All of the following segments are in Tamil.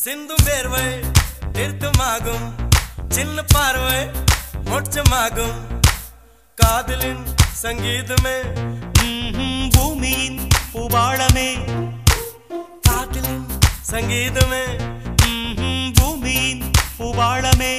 சிந்தும் வேர்வை நிறுத்தமாகும், சின்ன பார்வை மோட்சமாகும். காதலின் சங்கீதமே பூமியின் பூபாளமே, காதலின் சங்கீதமே பூமியின் பூபாளமே.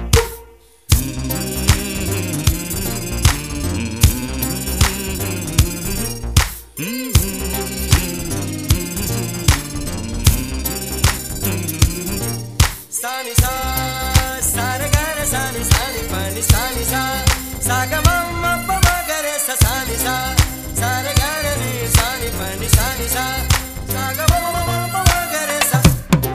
Sani sa, sa re ga re sani sani pani sani sa, sa ga ma ma pa ma ga re sa sani sa, sa re ga re ni sani pani sani sa, sa ga ma ma ma pa ma ga re sa.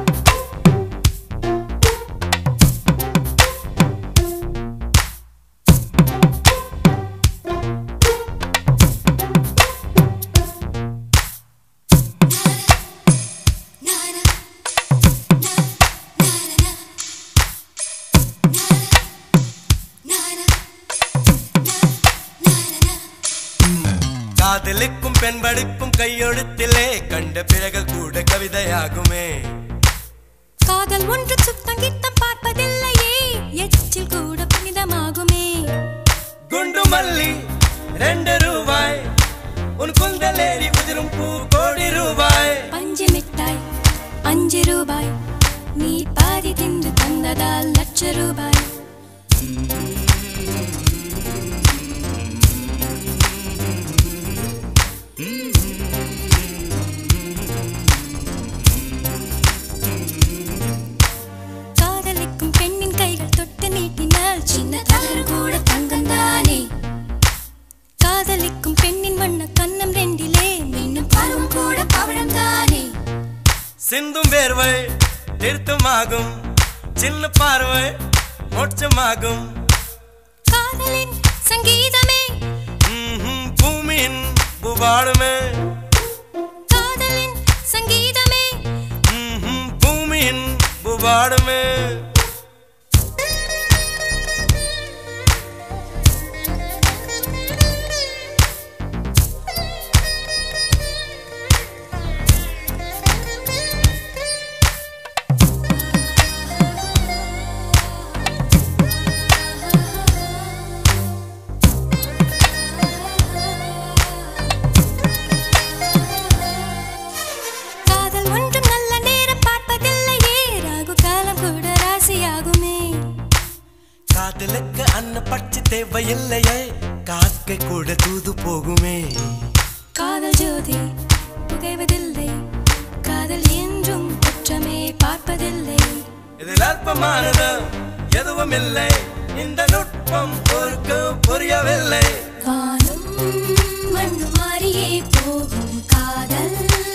காதலுக்கும் பெண்படுக்கும் கையெழுத்திலே கண்ட பிறகு கூட கவிதையாகுமே. காதல் ஒன்று சுத்தம் கித்தம் பார்ப்பதில்லையே, எச்சில் கூட புனிதமாகுமே. குண்டு மல்லி 2 ரூபாய், உன் குந்தலேறி உதிரும் பூ கோடி ரூபாய். பஞ்சு மிட்டாய் 5 ரூபாய், நீ பாதி தின்று தந்ததால் லட்ச ரூபாய். காதலிக்கும் பெண்ணின் கைகள் தொட்டு நீட்டினால் சின்ன தவறு கூட தங்கம்தானே. காதலிக்கும் பெண்ணின் வண்ண கண்ணம் 2லே மின்னும் பருவம் கூட பவழம்தானே. சிந்தும் வேர்வை நிறுத்தமாகும், சின்ன பார்வை மோட்சமாகும். காதலின் சங்கீதமே பூமியின் பூபாளமே, காதலின் சங்கீதமே பூமியின் பூபாளமே. காதல் ஒன்றும் நல்ல நேரம் பார்ப்பதில்லையே, ராகு காலம் கூட ராசியாகுமே. காதலுக்கு அன்ன பட்சி தேவையில்லையே, காக்கை கூட தூது போகுமே. காதல் ஜோதி புகைவதில்லை, காதல் என்றும் குற்றமே பார்ப்பதில்லை. இதில் அல்பமானது எதுவும் இல்லை, இந்த நுட்பம் பொறுக்க புரியவில்லை. வானும் மண்ணு மாறியே போகும், காதல்